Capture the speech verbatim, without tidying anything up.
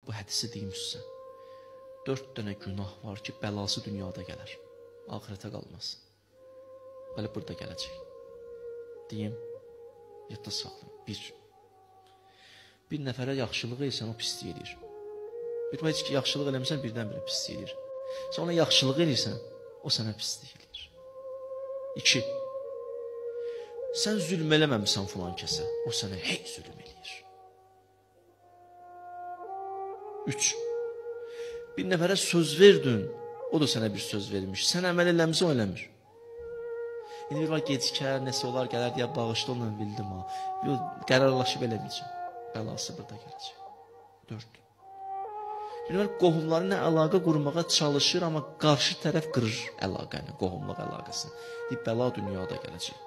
bu hədisi deyim sizə. Dörd dənə günah var ki, bəlası dünyada gələr. Ahirətə qalmaz. Bəli, burada gələcək. Deyim, yadda saxlayın. Bir. Bir nəfərə yaxşılıq elsən, o pislik eləyir. Bir heç ki, yaxşılıq eləmirsən, birdən biri pislik eləyir. Sən ona yaxşılıq eləyirsən, o sənə pislik eləyir. İki. Sən zülm eləməmişsən filan kəsə, o sənə hey zülm eləyir. Üç. Bir nəfərə söz verdin, o da sənə bir söz vermiş. Sən əməl eləmişsən, o eləmir. İndi bir var, gecikər, nəsə olar, gələr deyə bağışda onunla bildim ha. Yox, qərarlaşıb eləməyəcəm. Bəlası burada gələcək. Dörd. Bir var, qohumlarına əlaqə qurmağa çalışır, amma qarşı tərəf qırır əlaqəni, qohumluq əlaqəsini. Deyib, bəla dünyada gələcək.